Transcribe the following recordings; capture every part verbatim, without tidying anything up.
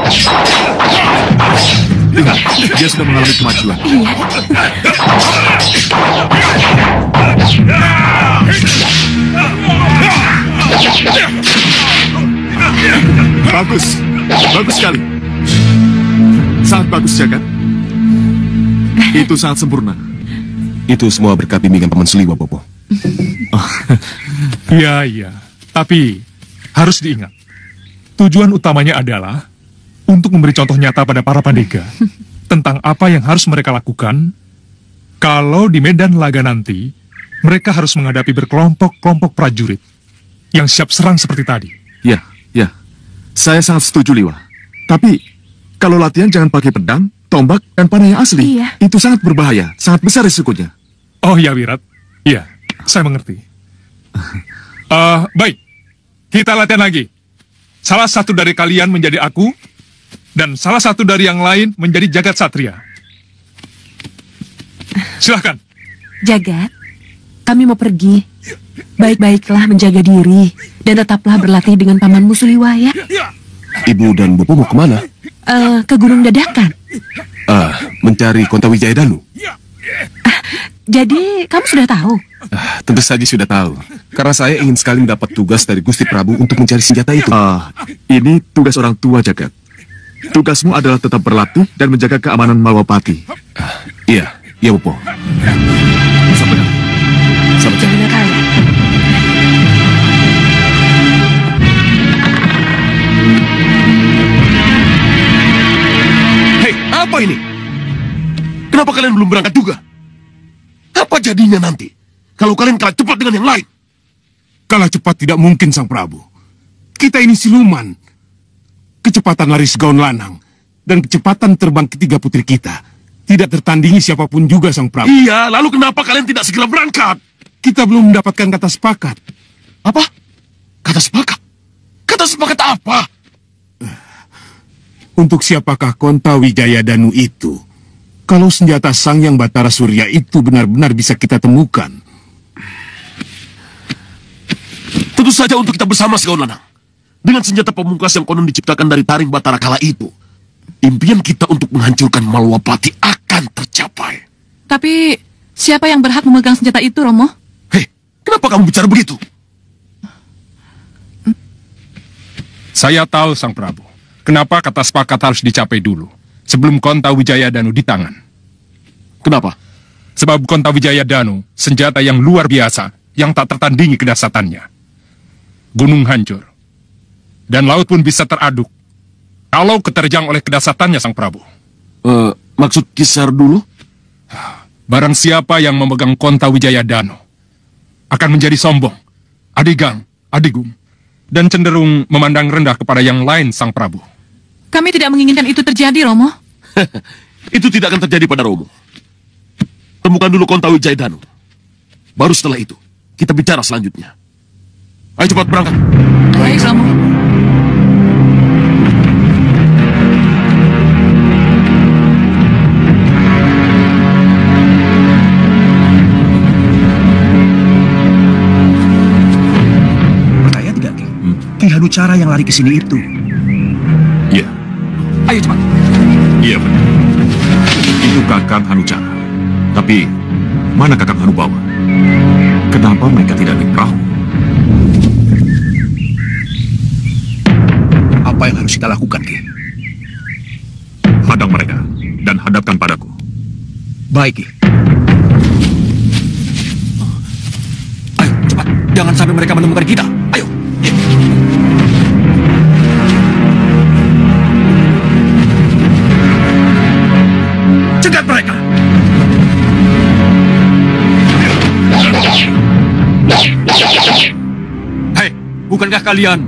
Lihat, dia sudah mengalami kemajuan. Iya. Bagus, bagus sekali. Sangat bagus, Jagat. Itu sangat sempurna. Itu semua berkat bimbingan Paman Suliwa, Bopo. Oh, iya, iya. Tapi harus diingat, tujuan utamanya adalah untuk memberi contoh nyata pada para pandega tentang apa yang harus mereka lakukan kalau di medan laga nanti mereka harus menghadapi berkelompok-kelompok prajurit yang siap serang seperti tadi. Ya, ya. Saya sangat setuju, Liwa. Tapi kalau latihan jangan pakai pedang, tombak, dan panah yang asli. Iya. Itu sangat berbahaya, sangat besar risikonya. Oh ya, Wirat. Iya, saya mengerti. Uh, baik, kita latihan lagi. Salah satu dari kalian menjadi aku, dan salah satu dari yang lain menjadi Jagat Satria. Silahkan. Jagat, kami mau pergi. Baik-baiklah menjaga diri, dan tetaplah berlatih dengan Pamanmu Suliwa, ya. Ibu dan Bopo mau kemana? Uh, ke Gunung Dadakan. Ah, mencari Kontawijaya Danu. Jadi, kamu sudah tahu? Ah, tentu saja sudah tahu. Karena saya ingin sekali mendapat tugas dari Gusti Prabu untuk mencari senjata itu. Ah, ini tugas orang tua, Jagat. Tugasmu adalah tetap berlatih dan menjaga keamanan Malwapati. Ah, iya, iya, Bopo. Sampai dah. Sampai Jangan nakal. Hei, apa ini? Kenapa kalian belum berangkat juga? Apa jadinya nanti kalau kalian kalah cepat dengan yang lain? Kalah cepat tidak mungkin, Sang Prabu. Kita ini siluman. Kecepatan lari segaun lanang dan kecepatan terbang ketiga putri kita tidak tertandingi siapapun juga, Sang Prabu. Iya, lalu kenapa kalian tidak segera berangkat? Kita belum mendapatkan kata sepakat. Apa? Kata sepakat? Kata sepakat apa? Untuk siapakah Kontawijaya Danu itu? Kalau senjata Sang Yang Batara Surya itu benar-benar bisa kita temukan. Tentu saja untuk kita bersama, Segaun Lanang. Dengan senjata pemungkas yang konon diciptakan dari taring Batara kala itu, impian kita untuk menghancurkan Malwapati akan tercapai. Tapi siapa yang berhak memegang senjata itu, Romo? Hei, kenapa kamu bicara begitu? Saya tahu, Sang Prabu, kenapa kata sepakat harus dicapai dulu, sebelum Kontawijaya Danu di tangan. Kenapa? Sebab Kontawijaya Danu, senjata yang luar biasa, yang tak tertandingi kedahsyatannya. Gunung hancur, dan laut pun bisa teraduk, kalau keterjang oleh kedahsyatannya, Sang Prabu. Uh, maksud Kisar dulu? Barang siapa yang memegang Kontawijaya Danu, akan menjadi sombong, adigang, adigung, dan cenderung memandang rendah kepada yang lain, Sang Prabu. Kami tidak menginginkan itu terjadi, Romo. Itu tidak akan terjadi pada Romo. Temukan dulu Kontawijaya Danu. Baru setelah itu, kita bicara selanjutnya. Ayo cepat berangkat. Baik, Romo. Percaya tidak, Ki? Hmm. Ki Hanucara yang lari ke sini itu. Iya. Ayo cepat. Iya benar. Itu Kakang Hanucara. Tapi mana Kakang Hanubawa? Kenapa mereka tidak naik perahu? Apa yang harus kita lakukan, Ki? Hadang mereka dan hadapkan padaku. Baik, Ki. Ayo, cepat. Jangan sampai mereka menemukan kita. Ayo. Cegat mereka. Hei, bukankah kalian?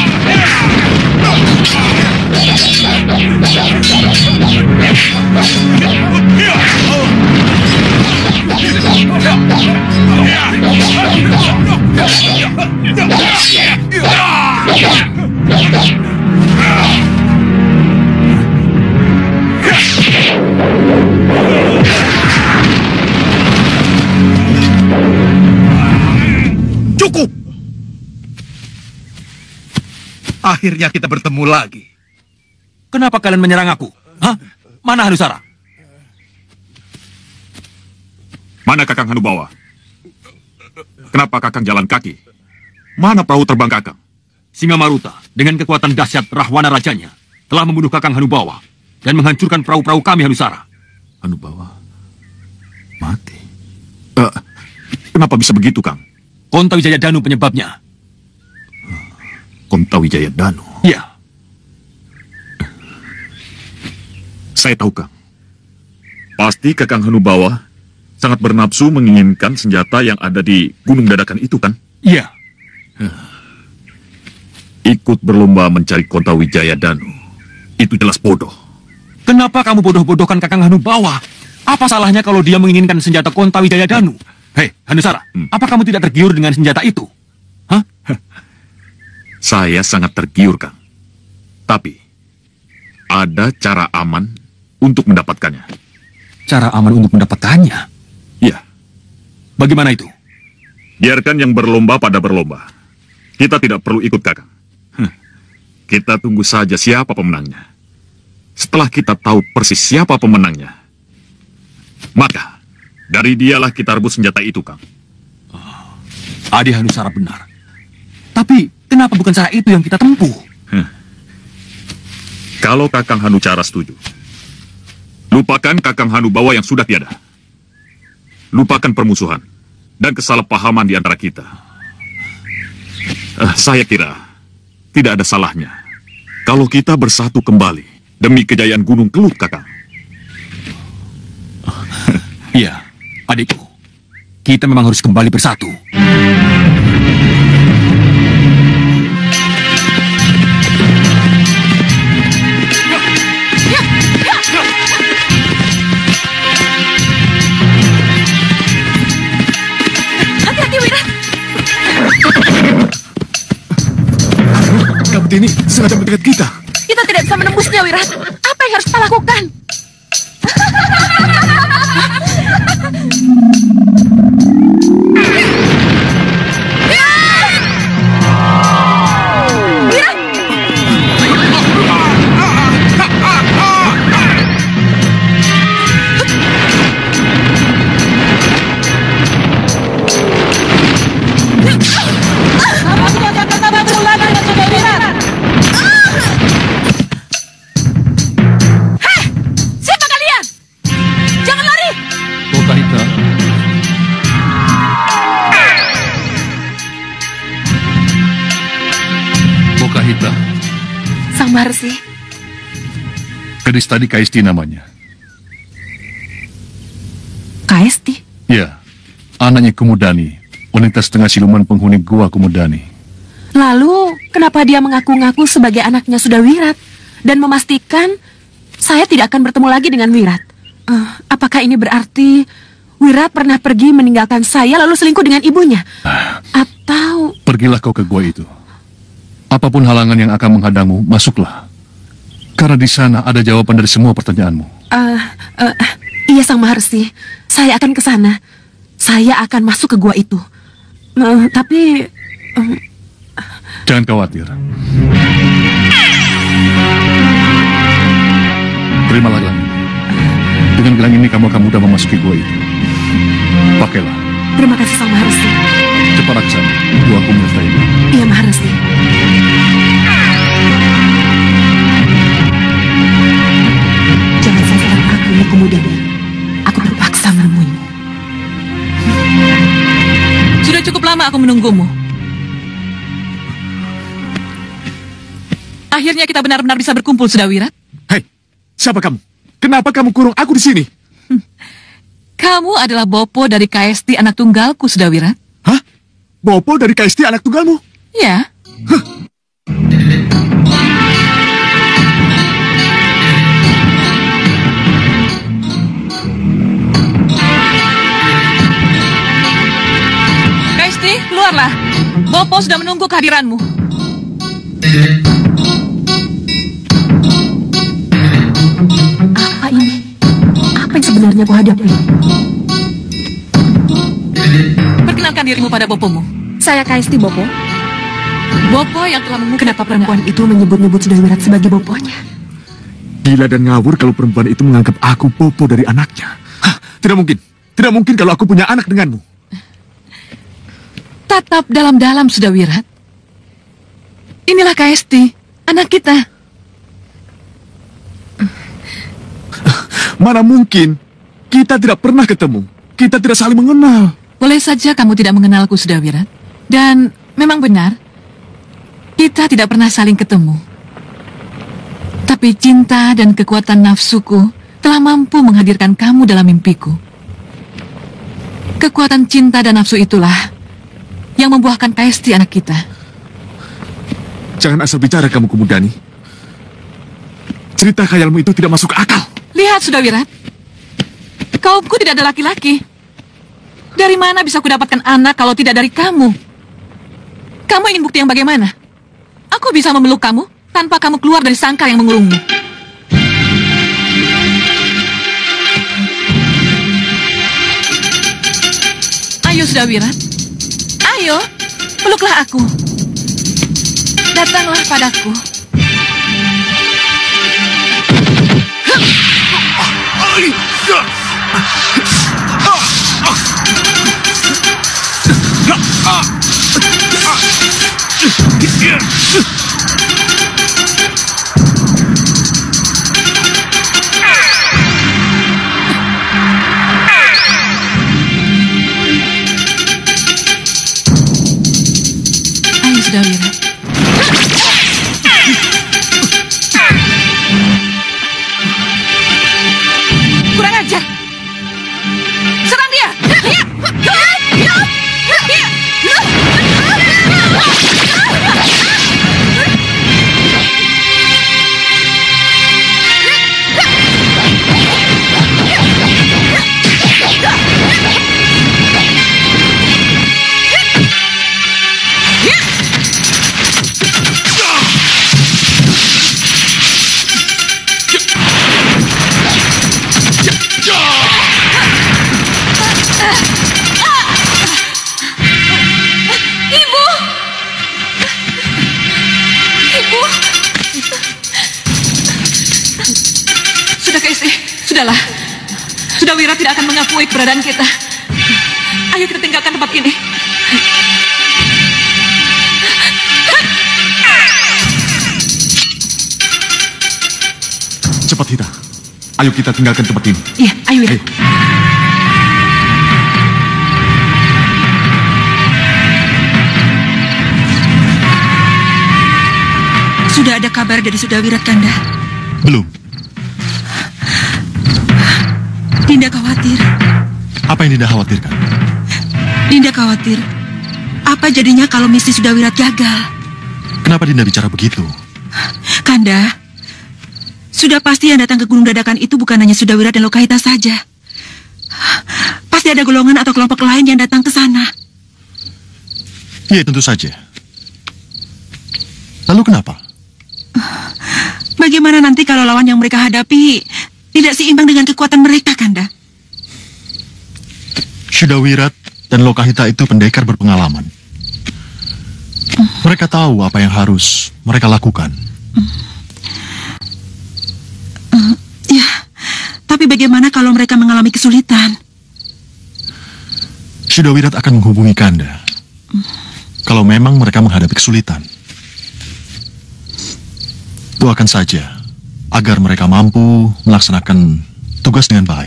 Yeah! Akhirnya kita bertemu lagi. Kenapa kalian menyerang aku? Hah? Mana Hanusara? Mana Kakang Hanubawa? Kenapa Kakang jalan kaki? Mana perahu terbang Kakang? Singa Maruta dengan kekuatan dahsyat Rahwana rajanya telah membunuh Kakang Hanubawa dan menghancurkan perahu-perahu kami Hanusara. Hanubawa mati. Uh, kenapa bisa begitu, Kang? Kontawijaya Danu penyebabnya. Kontawijaya Danu? Ya. Saya tahu, Kang. Pasti Kakang Hanubawa sangat bernafsu menginginkan senjata yang ada di Gunung Dadakan itu, kan? Iya. Ikut berlomba mencari Kontawijaya Danu. Itu jelas bodoh. Kenapa kamu bodoh-bodohkan Kakang Hanubawa? Apa salahnya kalau dia menginginkan senjata Kontawijaya Danu? Hei, Hanusara, hmm. apa kamu tidak tergiur dengan senjata itu? Hah? Saya sangat tergiur, Kang. Tapi, ada cara aman untuk mendapatkannya. Cara aman untuk mendapatkannya? Iya. Bagaimana itu? Biarkan yang berlomba pada berlomba. Kita tidak perlu ikut, Kakang. Kita tunggu saja siapa pemenangnya. Setelah kita tahu persis siapa pemenangnya, maka dari dialah kita rebut senjata itu, Kang. Oh, Adi Hanusara benar. Tapi kenapa bukan cara itu yang kita tempuh? Huh. Kalau Kakang Hanucara setuju, lupakan Kakang Hanubawa yang sudah tiada. Lupakan permusuhan dan kesalahpahaman di antara kita. Uh, saya kira tidak ada salahnya kalau kita bersatu kembali demi kejayaan Gunung Kelut, Kakang. Iya, adikku. Kita memang harus kembali bersatu. Hati-hati, Wira. Kabut ini sengaja mendekat kita. Kita tidak bisa menembusnya, Wira. Apa yang harus kita lakukan? Sang Maharsi. Gadis tadi Kaisti namanya. Kaisti? Ya, anaknya Kumudani, wanita setengah siluman penghuni gua Kumudani. Lalu, kenapa dia mengaku-ngaku sebagai anaknya sudah Wirat dan memastikan saya tidak akan bertemu lagi dengan Wirat? Uh, apakah ini berarti Wirat pernah pergi meninggalkan saya lalu selingkuh dengan ibunya? Atau... Pergilah kau ke gua itu. Apapun halangan yang akan menghadangmu, masuklah. Karena di sana ada jawaban dari semua pertanyaanmu. Uh, uh, iya, Sang Maharsi. Saya akan ke sana. Saya akan masuk ke gua itu. Uh, tapi... Uh, Jangan khawatir. Terimalah gelang ini. Dengan gelang ini kamu akan mudah memasuki gua itu. Pakailah. Terima kasih, Sang Maharsi. Cepat ke sana. Gua aku menyertaimu. Iya, Maharsi. Jangan salahkan aku, ya Kumudani. Aku terpaksa menemuimu. Sudah cukup lama aku menunggumu. Akhirnya kita benar-benar bisa berkumpul, sudah Wirat. Hei, siapa kamu? Kenapa kamu kurung aku di sini? Kamu adalah Bopo dari Kaisti anak tunggalku, sudah Wirat. Hah? Bopo dari Kaisti anak tunggalmu? Ya. Hah? Kaisti, keluarlah. Bopo sudah menunggu kehadiranmu. Apa ini? Apa yang sebenarnya kau hadapi? Perkenalkan dirimu pada Bopomu. Saya Kaisti, Bopo. Bopo yang telah mengungkap. Kenapa perempuan itu menyebut-nyebut Sudawirat sebagai boponya? Gila dan ngawur kalau perempuan itu menganggap aku bopo dari anaknya. Hah, tidak mungkin. Tidak mungkin kalau aku punya anak denganmu. Tatap dalam-dalam, Sudawirat. Inilah Kesti, anak kita. Mana mungkin? Kita tidak pernah ketemu. Kita tidak saling mengenal. Boleh saja kamu tidak mengenalku, Sudawirat. Dan memang benar, kita tidak pernah saling ketemu. Tapi cinta dan kekuatan nafsuku telah mampu menghadirkan kamu dalam mimpiku. Kekuatan cinta dan nafsu itulah yang membuahkan Kesti anak kita. Jangan asal bicara kamu, Kumudani. Cerita khayalmu itu tidak masuk akal. Lihat, Sudawirat. Kaumku tidak ada laki-laki. Dari mana bisa kudapatkan anak kalau tidak dari kamu? Kamu ingin bukti yang bagaimana? Aku bisa memeluk kamu tanpa kamu keluar dari sangkar yang mengurungmu. Ayo, Sudawirat. Ayo, peluklah aku. Datanglah padaku. Ayo, Sudawirat. Kurang ajar. Serang dia. Sudahlah, Sudawirat tidak akan mengakui keberadaan kita. Ayo kita tinggalkan tempat ini. Cepat, Hita. Ayo kita tinggalkan tempat ini. Iya, ayo Wira. Ayo. Sudah ada kabar dari Sudawirat, Kanda? Belum. Dinda khawatir. Apa yang Dinda khawatirkan? Dinda khawatir. Apa jadinya kalau misi Sudawirat gagal? Kenapa Dinda bicara begitu? Kanda, sudah pasti yang datang ke Gunung Dadakan itu bukan hanya Sudawirat dan Lokahita saja. Pasti ada golongan atau kelompok lain yang datang ke sana. Iya, tentu saja. Lalu kenapa? Bagaimana nanti kalau lawan yang mereka hadapi tidak seimbang dengan kekuatan mereka, Kanda? Sudawirat dan Lokahita itu pendekar berpengalaman. Mereka tahu apa yang harus mereka lakukan. Uh, ya, tapi bagaimana kalau mereka mengalami kesulitan? Sudawirat akan menghubungi Kanda. Kalau memang mereka menghadapi kesulitan. Doakan saja agar mereka mampu melaksanakan tugas dengan baik.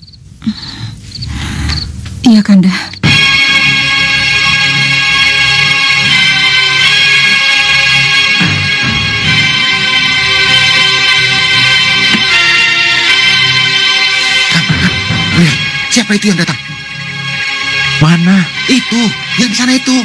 Iya, Kanda. Lihat, siapa itu yang datang? Mana? Itu, yang di sana itu.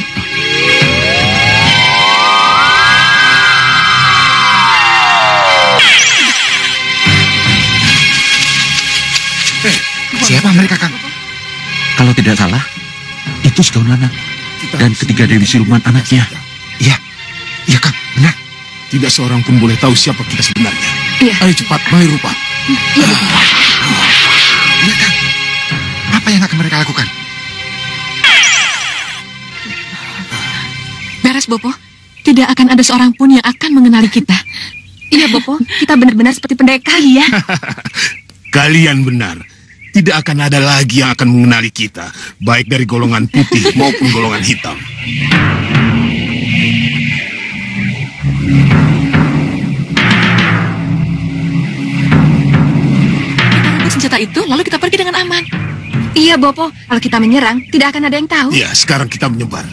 Eh, siapa mereka, Kang? Kalau tidak salah, itu Segaun Lanang dan ketiga Dewi Siluman anaknya. Iya, iya, Kang, benar. Tidak seorang pun boleh tahu siapa kita sebenarnya. Iya. Ayo cepat, mari rupa. Iya, Iya, Kang. Apa yang akan mereka lakukan? Beres, Bopo. Tidak tidak akan ada seorang pun yang akan mengenali kita. Iya, Bopo, kita benar-benar seperti pendekar. Iya. Kalian benar. Tidak akan ada lagi yang akan mengenali kita, baik dari golongan putih maupun golongan hitam. Kita rebut senjata itu, lalu kita pergi dengan aman. Iya, Bopo. Kalau kita menyerang, tidak akan ada yang tahu. Ya, sekarang kita menyebar.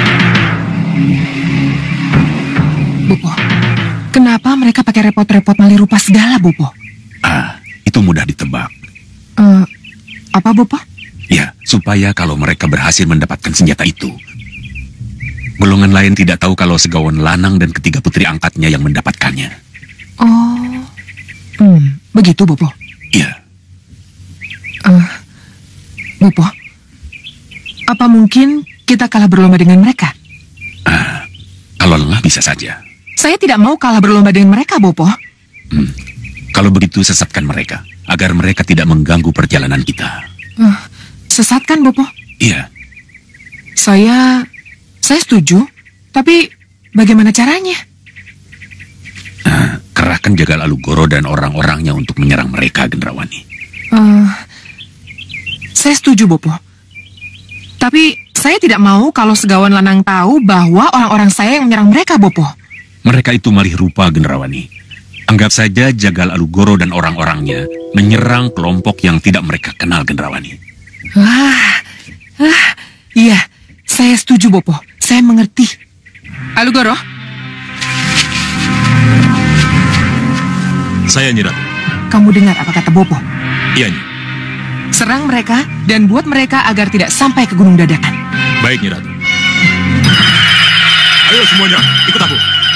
Bopo, kenapa mereka pakai repot-repot mali rupa segala, Bopo? Ah, itu mudah ditebak. Uh, apa, Bopo? Ya, supaya kalau mereka berhasil mendapatkan senjata itu, golongan lain tidak tahu kalau Segawan Lanang dan ketiga putri angkatnya yang mendapatkannya. Oh, hmm, begitu, Bopo? Iya. Uh, Bopo, apa mungkin kita kalah berlomba dengan mereka? Ah, kalau lengah bisa saja. Saya tidak mau kalah berlomba dengan mereka, Bopo. Hmm. Kalau begitu sesatkan mereka, agar mereka tidak mengganggu perjalanan kita. Uh, sesatkan, Bopo? Iya. Saya, saya setuju. Tapi bagaimana caranya? Nah, kerahkan Jagal Alugoro dan orang-orangnya untuk menyerang mereka, Gendrawani. Uh, saya setuju, Bopo. Tapi saya tidak mau kalau Segawan Lanang tahu bahwa orang-orang saya yang menyerang mereka, Bopo. Mereka itu malih rupa, Gendrawani. Anggap saja Jagal Alugoro dan orang-orangnya menyerang kelompok yang tidak mereka kenal, Gendrawani. Wah, ah, iya, saya setuju, Bopo. Saya mengerti. Alugoro? Saya Nyi Ratu. Kamu dengar apa kata Bopo? Iya, Nyi. Serang mereka dan buat mereka agar tidak sampai ke Gunung Dadakan. Baik, Nyi Ratu. Ayo semuanya, ikut aku.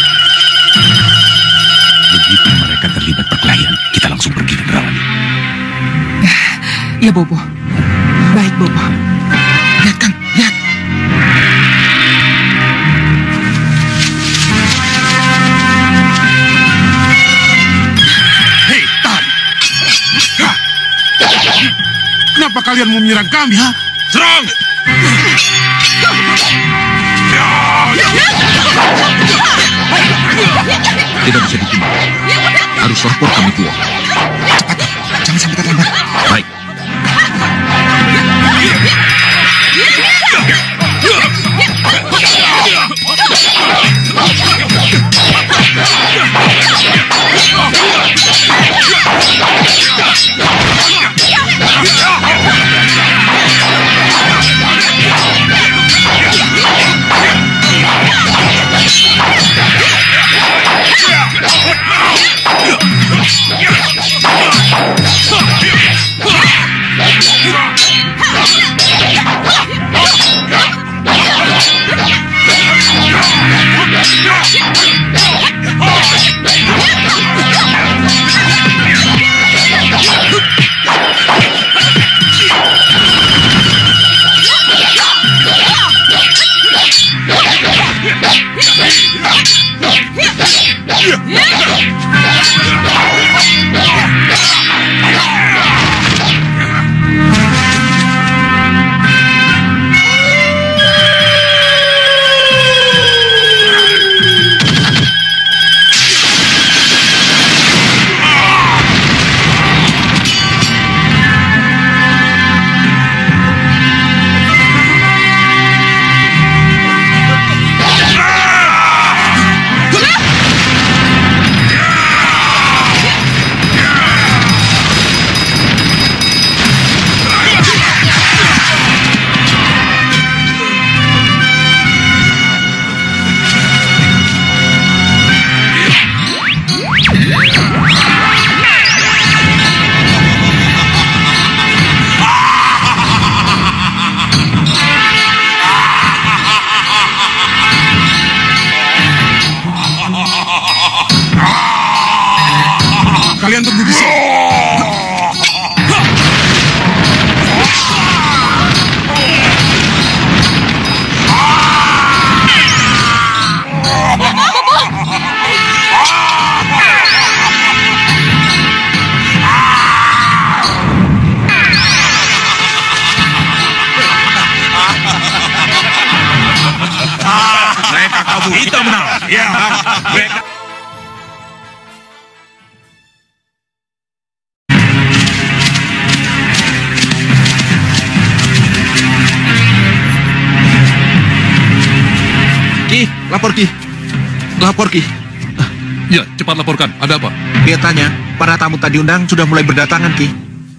Begitu mereka terlibat perkelahian, kita langsung pergi ke Gendrawani. Ya, Bopo. Baik, Bopo. Lihat, Kang, lihat. Hei, tahan! Kenapa kalian mau menyerang kami, ha? Serang! Tidak bisa ditunda. Harus lapor kami tua. Cepat, jangan sampai terlambat. Baik. Yeah! Ya, mereka... Ki, lapor Ki. Lapor Ki. Ya, cepat laporkan. Ada apa? Kelihatannya, para tamu tadi undang sudah mulai berdatangan, Ki.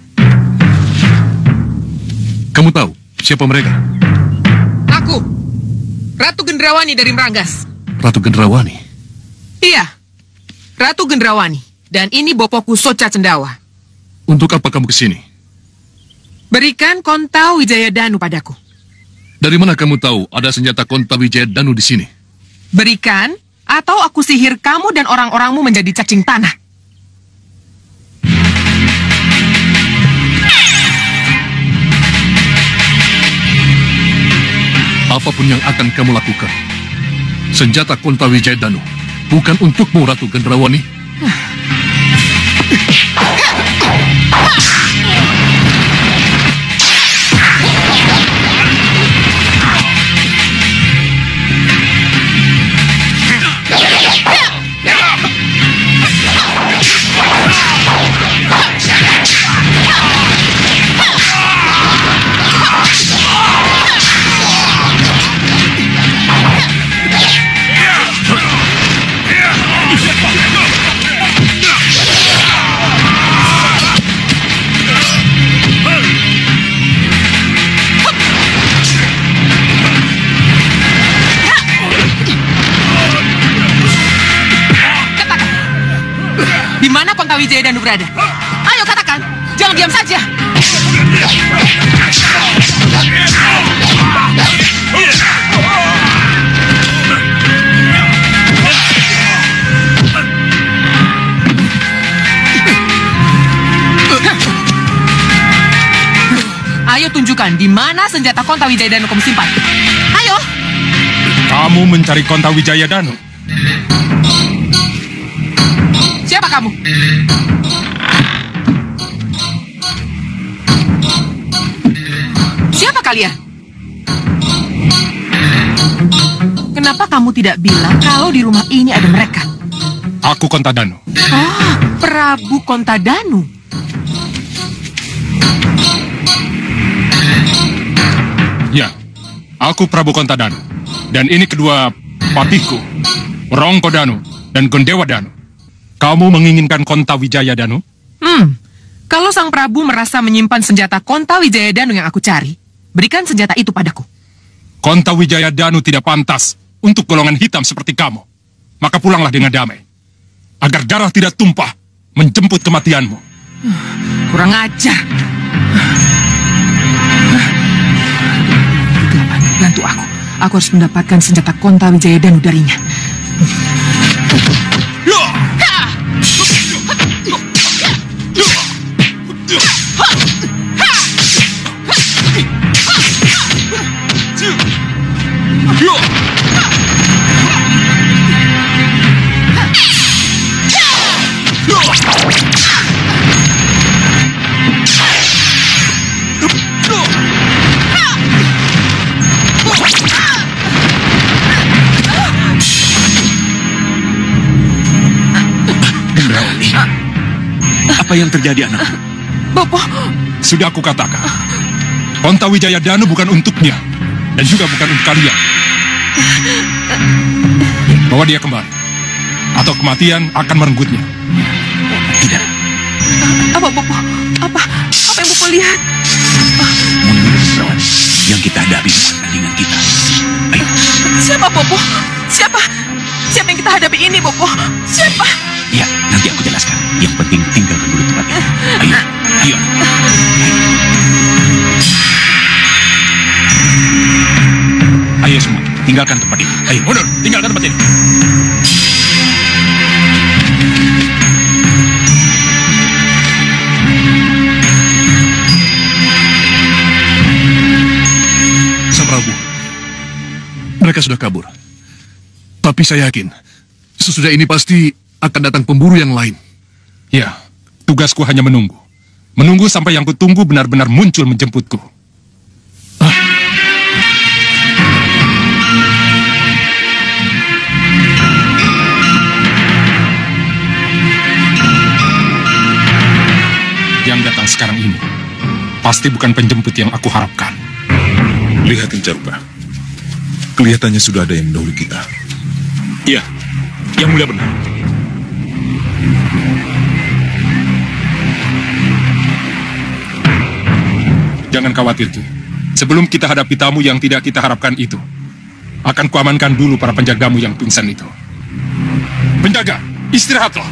Kamu tahu siapa mereka? Aku, Ratu Gendrawani dari Meranggas. Ratu Gendrawani? Iya, Ratu Gendrawani. Dan ini bopoku Soca Cendawa. Untuk apa kamu kesini? Berikan Konta Wijaya Danu padaku. Dari mana kamu tahu ada senjata Konta Wijaya Danu di sini? Berikan, atau aku sihir kamu dan orang-orangmu menjadi cacing tanah. Apapun yang akan kamu lakukan, senjata Konta Wijaya Danu bukan untukmu, Ratu Gendrawani. Di mana Konta Wijaya Danu berada? Ayo katakan, jangan diam saja. Ayo tunjukkan di mana senjata Konta Wijaya Danu kamu simpan. Ayo. Kamu mencari Konta Wijaya Danu? Siapa kamu? Siapa kalian? Kenapa kamu tidak bilang kalau di rumah ini ada mereka? Aku Konta Danu. Oh, Prabu Konta Danu. Ya, aku Prabu Konta Danu. Dan ini kedua patiku, Rongko Danu dan Gondewa Danu. Kamu menginginkan Konta Wijaya Danu? Hmm, kalau Sang Prabu merasa menyimpan senjata Konta Wijaya Danu yang aku cari, berikan senjata itu padaku. Konta Wijaya Danu tidak pantas untuk golongan hitam seperti kamu. Maka pulanglah dengan damai. Agar darah tidak tumpah menjemput kematianmu. Kurang ajar. Bantu aku. Aku harus mendapatkan senjata Konta Wijaya Danu darinya. Apa yang terjadi, anak? Bapak. Sudah aku katakan. Konta Wijaya Danu bukan untuknya. Dan juga bukan untuk kalian. Bawa dia kembali. Atau kematian akan merenggutnya. Tidak. Apa, Bapak? Apa? Apa yang Bapak lihat? Menurut yang kita hadapi bukan tandingan kita. Ayo. Siapa, Bapak? Siapa? Siapa yang kita hadapi ini, Bapak? Siapa? Ya, nanti aku jelaskan. Yang penting tinggalkan dulu tempat ini. Ayo, ayo. Ayo semua, tinggalkan tempat ini. Ayo, mundur, tinggalkan tempat ini. Sang Prabu, mereka sudah kabur. Tapi saya yakin, sesudah ini pasti akan datang pemburu yang lain. Ya, tugasku hanya menunggu. Menunggu sampai yang kutunggu benar-benar muncul menjemputku. datang sekarang ini pasti bukan penjemput yang aku harapkan. Lihat Kencarupa. Kelihatannya sudah ada yang mendahului kita. Iya, yang mulia benar. Jangan khawatir, Ki. Sebelum kita hadapi tamu yang tidak kita harapkan itu, akan kuamankan dulu para penjagamu yang pingsan itu. Penjaga, istirahatlah.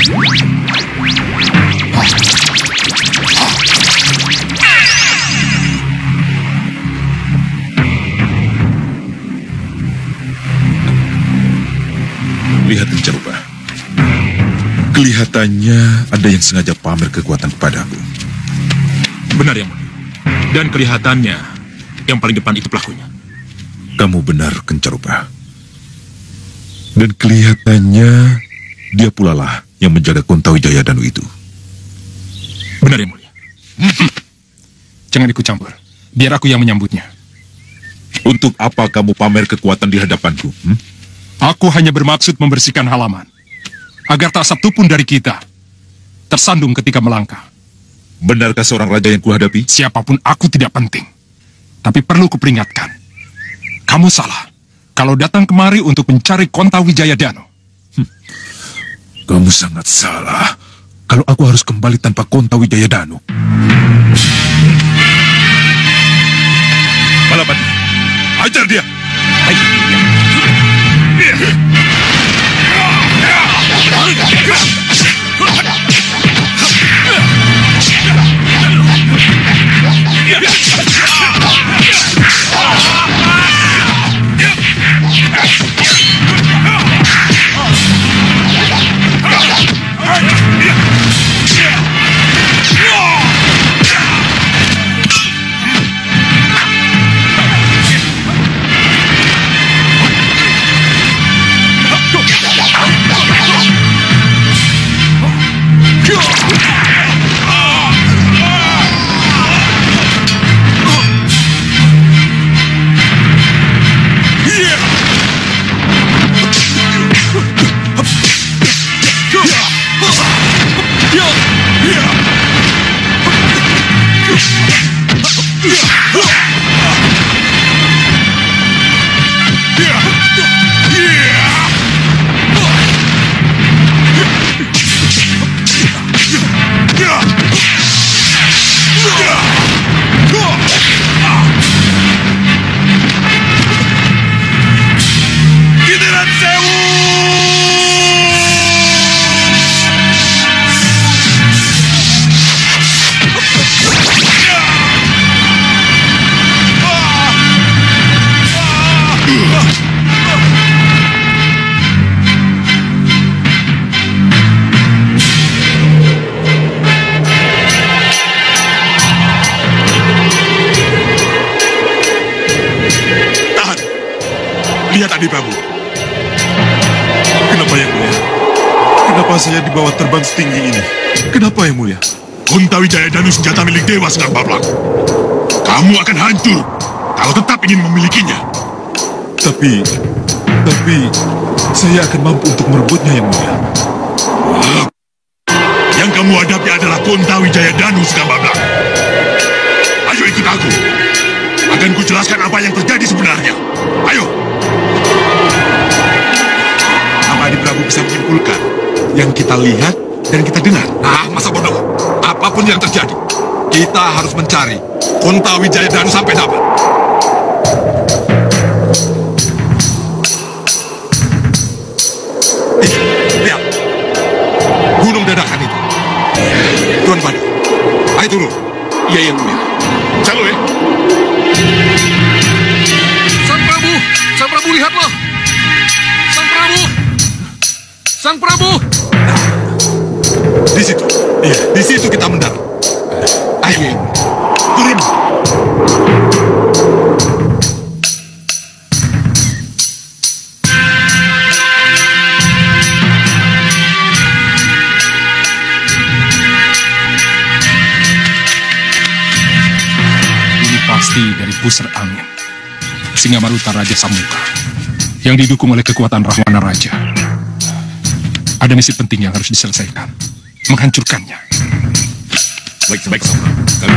Lihat Kencarupa. Kelihatannya ada yang sengaja pamer kekuatan kepadaku. Benar, Yang Mulia. Dan kelihatannya yang paling depan itu pelakunya. Kamu benar, Kencarupa. Dan kelihatannya dia pula lah yang menjaga Kontawijaya Danu itu. Benar, Yang Mulia. Jangan ikut campur. Biar aku yang menyambutnya. Untuk apa kamu pamer kekuatan di hadapanku? Hmm? Aku hanya bermaksud membersihkan halaman, agar tak satu pun dari kita tersandung ketika melangkah. Benarkah seorang raja yang kuhadapi? Siapapun aku tidak penting. Tapi perlu kuperingatkan. Kamu salah kalau datang kemari untuk mencari Kontawijaya Danu. Hmm. Kamu sangat salah kalau aku harus kembali tanpa Kontawijaya Danu. Balapati, ajar dia. Baik. Saya dibawa terbang setinggi ini. Kenapa, Yang Mulia? Kontawijaya Danu senjata milik Dewa Senggang Bablak. Kamu akan hancur kalau tetap ingin memilikinya. Tapi, tapi saya akan mampu untuk merebutnya, Yang Mulia. Ah, yang kamu hadapi adalah Kontawijaya Danu Senggang Bablak. Ayo ikut aku. Akan kujelaskan apa yang terjadi sebenarnya. Ayo. Nama Adi Prabu bisa menyimpulkan yang kita lihat dan kita dengar. Ah, masa bodoh. Apapun yang terjadi, kita harus mencari Kontawijaya Danu sampai dapat. Eh, lihat. Gunung dadakan itu. Tuan Padi, ayo turun. Iya, Yang Mulia. Calo, ya. Sang Prabu, Sang Prabu lihatlah. Sang Prabu. Sang Prabu. Di situ, iya, di situ kita mendarat. Ayo, turun. Ini pasti dari pusar angin Singamaruta Raja Samuka yang didukung oleh kekuatan Rahwana Raja. Ada misi penting yang harus diselesaikan. Menghancurkannya. Baik, baik, Sang Prabu. Kami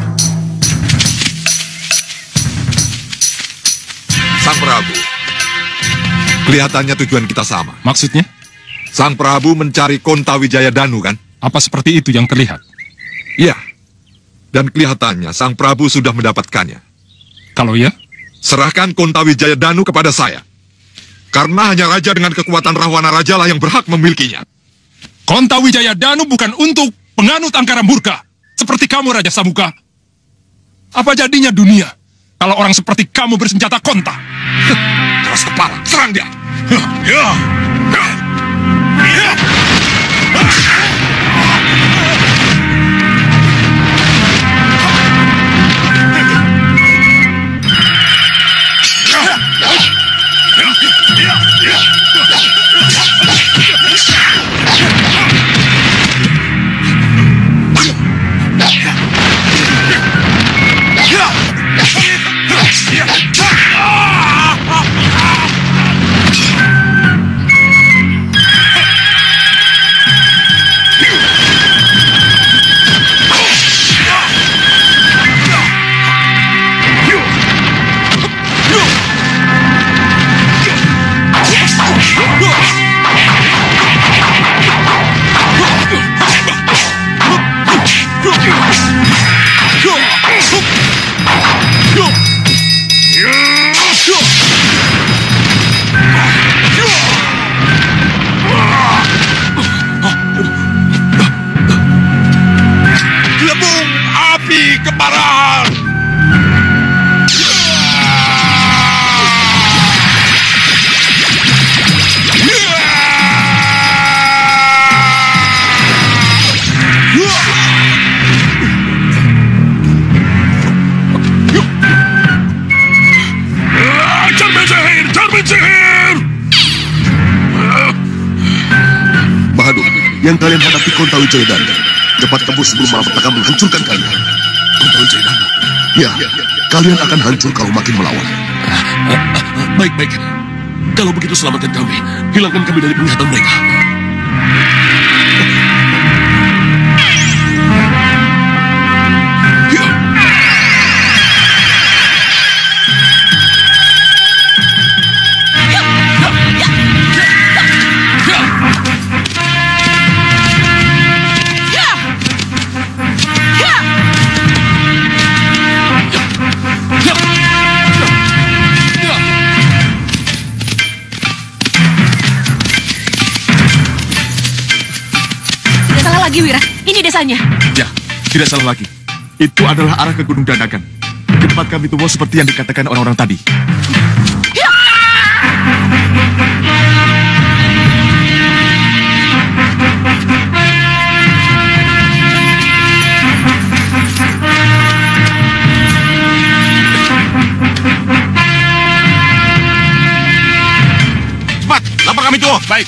Sang Prabu, kelihatannya tujuan kita sama. Maksudnya? Sang Prabu mencari Kontawijaya Danu, kan? Apa seperti itu yang terlihat? Iya. Dan kelihatannya Sang Prabu sudah mendapatkannya. Kalau ya? Serahkan Kontawijaya Danu kepada saya. Karena hanya raja dengan kekuatan Rahwana Raja lah yang berhak memilikinya. Kontawijaya Danu bukan untuk penganut angkara murka. Seperti kamu, Raja Samuka. Apa jadinya dunia kalau orang seperti kamu bersenjata konta? Keras kepala, serang dia! Ya! Lebung api kemarahan! Cermin sihir! Cermin sihir! Bahadu, yang kalian hadapi Kontawijaya Danu. Cepat tembus sebelum malapetaka menghancurkan kalian. Kontawijaya Danu? Ya, kalian akan hancur kalau makin melawan. Baik, baik. Kalau begitu selamatkan kami. Hilangkan kami dari penglihatan mereka. Wira, ini desanya. Ya, tidak salah lagi. Itu adalah arah ke Gunung Dadakan. Ke tempat kami tumbuh seperti yang dikatakan orang-orang tadi. Cepat, lapor kami tuh. Baik.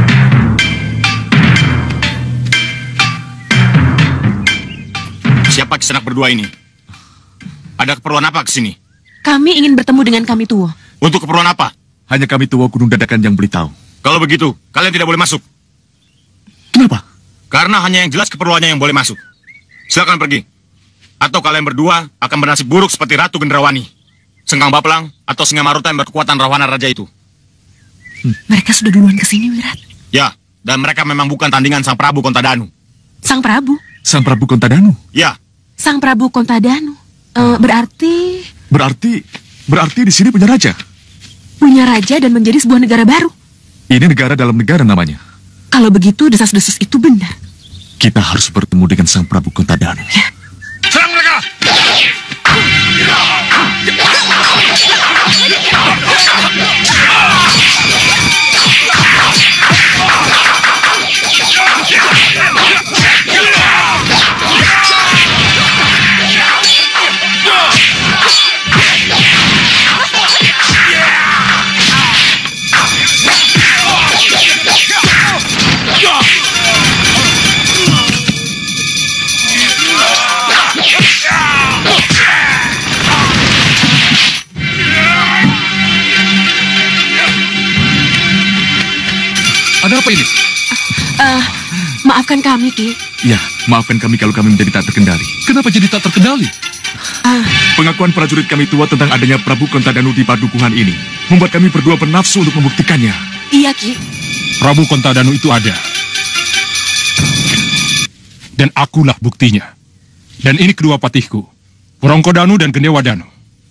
Siapa Kisanak berdua ini? Ada keperluan apa ke sini? Kami ingin bertemu dengan kami tua. Untuk keperluan apa? Hanya kami tua Gunung Dadakan yang beritahu. Kalau begitu, kalian tidak boleh masuk. Kenapa? Karena hanya yang jelas keperluannya yang boleh masuk. Silakan pergi. Atau kalian berdua akan bernasib buruk seperti Ratu Gendrawani, Sengkang Baplang, atau Singa Maruta yang berkekuatan Rahwana Raja itu. Hmm. Mereka sudah duluan ke sini, Wirat. Ya, dan mereka memang bukan tandingan Sang Prabu Kontadanu. Sang Prabu? Sang Prabu Kontadanu? Ya. Sang Prabu Kontadanu. Uh, berarti... Berarti... Berarti di sini punya raja? Punya raja dan menjadi sebuah negara baru. Ini negara dalam negara namanya. Kalau begitu, desas-desus itu benar. Kita harus bertemu dengan Sang Prabu Kontadanu. Ya. Serang mereka! Ada apa ini? Uh, maaf Maafkan kami, Ki. Ya, maafkan kami kalau kami menjadi tak terkendali. Kenapa jadi tak terkendali? Ah, Pengakuan prajurit kami tua tentang adanya Prabu Kontadanu di padukuhan ini membuat kami berdua bernafsu untuk membuktikannya. iya, Ki. Prabu Kontadanu itu ada. Dan akulah buktinya. Dan ini kedua patihku, Wrongkodanu dan Gendewadanu.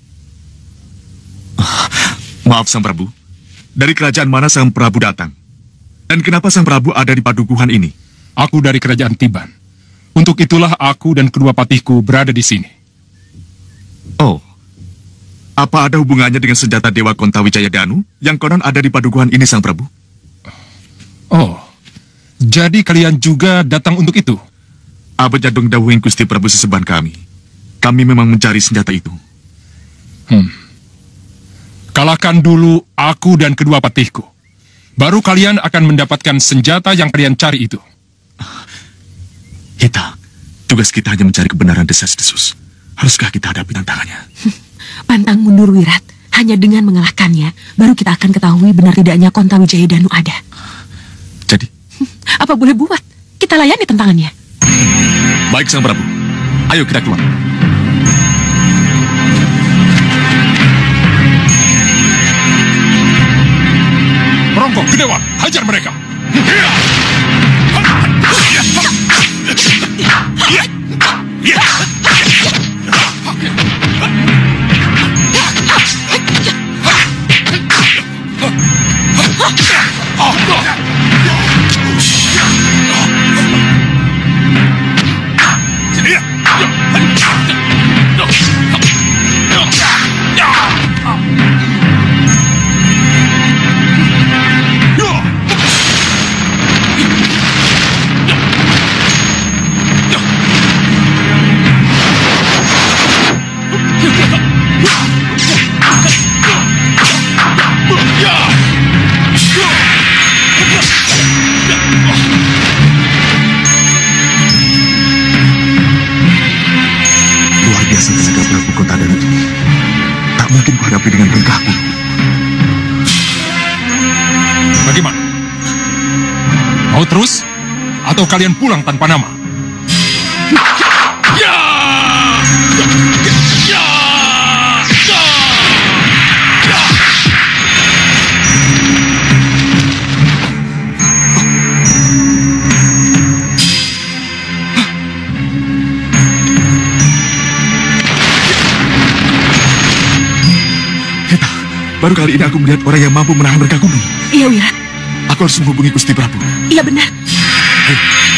Maaf, Sang Prabu. Dari kerajaan mana Sang Prabu datang? Dan kenapa Sang Prabu ada di padukuhan ini? Aku dari kerajaan Tiban. Untuk itulah aku dan kedua patihku berada di sini. Oh, apa ada hubungannya dengan senjata Dewa Kontawijaya Danu yang konon ada di padukuhan ini, Sang Prabu? Oh, jadi kalian juga datang untuk itu? Abad Jadong dawuhin Gusti Prabu seseban kami. Kami memang mencari senjata itu. Hmm. Kalahkan dulu aku dan kedua patihku. Baru kalian akan mendapatkan senjata yang kalian cari itu. Hita, tugas kita hanya mencari kebenaran desas-desus. Haruskah kita hadapi tantangannya? Pantang mundur, Wirat. Hanya dengan mengalahkannya, baru kita akan ketahui benar tidaknya Kontawijaya Danu ada. Jadi? Apa boleh buat? Kita layani tantangannya. Baik, Sang Prabu. Ayo kita keluar. Rongko, Gedewa, hajar mereka! Bagaimana? Mau terus? Atau kalian pulang tanpa nama? Baru kali ini aku melihat orang yang mampu menahan rengga gunung. Iya, Wirat. Aku harus menghubungi Gusti Prabu. Iya, benar. Hey.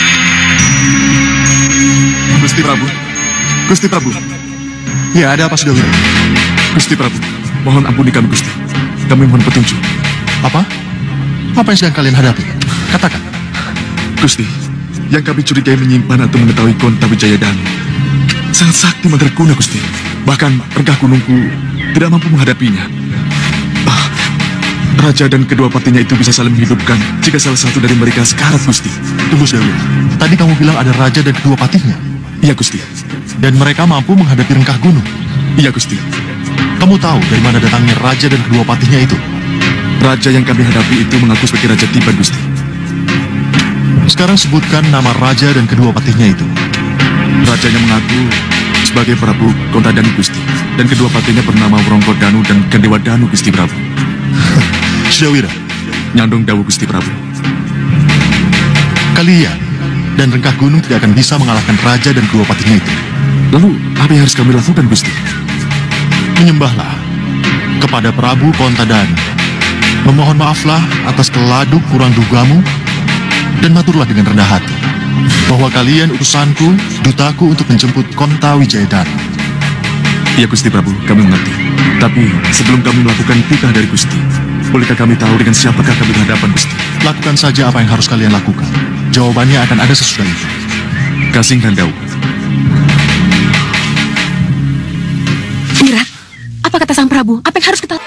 Gusti Prabu. Gusti Prabu. Ya, ada apa sudah, Wirat? Gusti Prabu, mohon ampuni kami, Gusti. Kami mohon petunjuk. Apa? Apa yang sedang kalian hadapi? Katakan. Gusti, yang kami curigai menyimpan atau mengetahui Kontawijaya Danu sangat sakti mandraguna, Gusti. Bahkan rengga gunungku tidak mampu menghadapinya. Raja dan kedua patinya itu bisa saling menghidupkan jika salah satu dari mereka sekarat, Gusti. Tunggu, Dewi. Tadi kamu bilang ada raja dan kedua patihnya. Iya, Gusti. Dan mereka mampu menghadapi rengkah gunung. Iya, Gusti. Kamu tahu dari mana datangnya raja dan kedua patihnya itu? Raja yang kami hadapi itu mengaku sebagai Raja Tiban, Gusti. Sekarang sebutkan nama raja dan kedua patihnya itu. Rajanya mengaku sebagai Prabu Kontadanu, Gusti. Dan kedua patinya bernama Wrongkodanu dan Gendewadanu, Gusti Prabu. Sudawira, nyandung dawu Gusti Prabu. Kalian dan rengkah gunung tidak akan bisa mengalahkan raja dan kedua patinya itu. Lalu, apa yang harus kami lakukan, Gusti? Menyembahlah kepada Prabu Kontadanu. Memohon maaflah atas keladuk kurang dugamu, dan maturlah dengan rendah hati bahwa kalian utusanku, dutaku untuk menjemput Kontawijaya Danu. Iya, Gusti Prabu, kami mengerti. Tapi sebelum kami melakukan titah dari Gusti, bolehkah kami tahu dengan siapakah kami berhadapan, Gusti? Lakukan saja apa yang harus kalian lakukan. Jawabannya akan ada sesudah itu. Kasing dan Dawu. Wirat, apa kata Sang Prabu? Apa yang harus kita...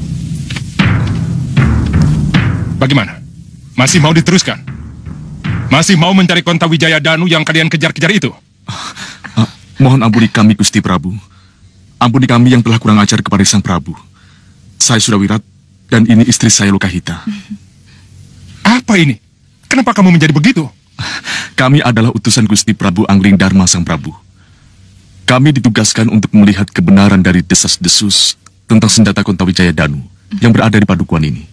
Bagaimana? Masih mau diteruskan? Masih mau mencari Kontawijaya Danu yang kalian kejar-kejar itu? Uh, mohon ampuni kami, Gusti Prabu. Ampuni kami yang telah kurang ajar kepada Sang Prabu. Saya sudah wirat, dan ini istri saya Lokahita. Apa ini? Kenapa kamu menjadi begitu? Kami adalah utusan Gusti Prabu Angling Dharma Sang Prabu. Kami ditugaskan untuk melihat kebenaran dari desas-desus tentang senjata Kontawijaya Danu yang berada di padukuan ini.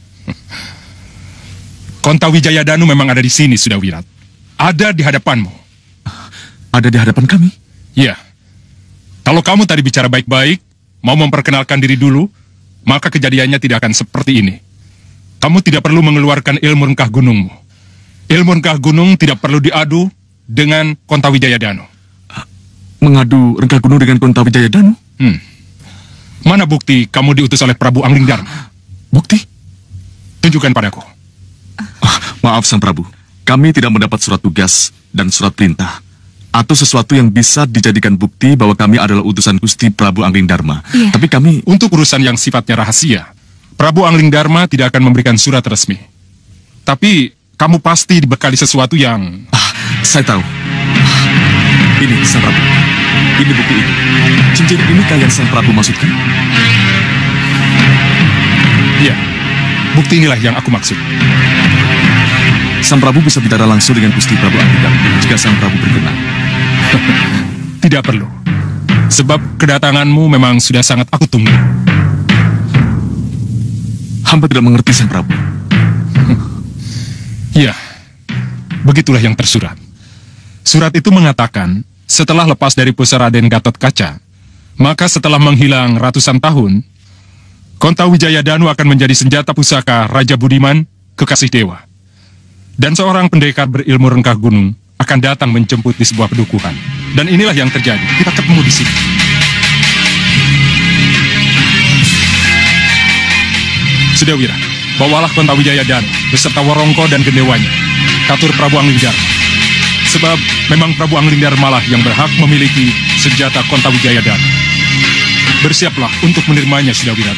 Kontawijaya Danu memang ada di sini, sudah wirat. Ada di hadapanmu. Ada di hadapan kami? Iya. Kalau kamu tadi bicara baik-baik, mau memperkenalkan diri dulu, maka kejadiannya tidak akan seperti ini. Kamu tidak perlu mengeluarkan ilmu rengkah gunungmu. Ilmu rengkah gunung tidak perlu diadu dengan Kontawijaya Danu. Mengadu rengkah gunung dengan Kontawijaya Danu? Hmm. Mana bukti kamu diutus oleh Prabu Angling Dharma? Bukti? Tunjukkan padaku. Maaf, Sang Prabu. Kami tidak mendapat surat tugas dan surat perintah atau sesuatu yang bisa dijadikan bukti bahwa kami adalah utusan Gusti Prabu Angling Dharma. Iya. Tapi kami... Untuk urusan yang sifatnya rahasia, Prabu Angling Dharma tidak akan memberikan surat resmi. Tapi kamu pasti dibekali sesuatu yang... Ah, saya tahu. Ini, Sang Prabu. Ini bukti itu. Cincin ini kalian Sang Prabu maksudkan? Iya. Bukti inilah yang aku maksud. Sang Prabu bisa bicara langsung dengan Gusti Prabu Angling Dharma jika Sang Prabu berkenan. Tidak perlu. Sebab kedatanganmu memang sudah sangat aku tunggu. Hamba tidak mengerti, Sang Prabu. Iya. Begitulah yang tersurat. Surat itu mengatakan, setelah lepas dari pusara Raden Gatot Kaca, maka setelah menghilang ratusan tahun, Kontawijaya Danu akan menjadi senjata pusaka Raja Budiman, kekasih dewa. Dan seorang pendekar berilmu rengkah gunung akan datang menjemput di sebuah pedukuhan. Dan inilah yang terjadi. Kita ketemu di sini. Sudah Wira, bawalah Kontawijaya Danu beserta Warongko dan gendewanya, katur Prabu Angling Dharma. Sebab memang Prabu Angling Dharma lah yang berhak memiliki senjata Kontawijaya Danu. Bersiaplah untuk menerimanya, sudah Wira.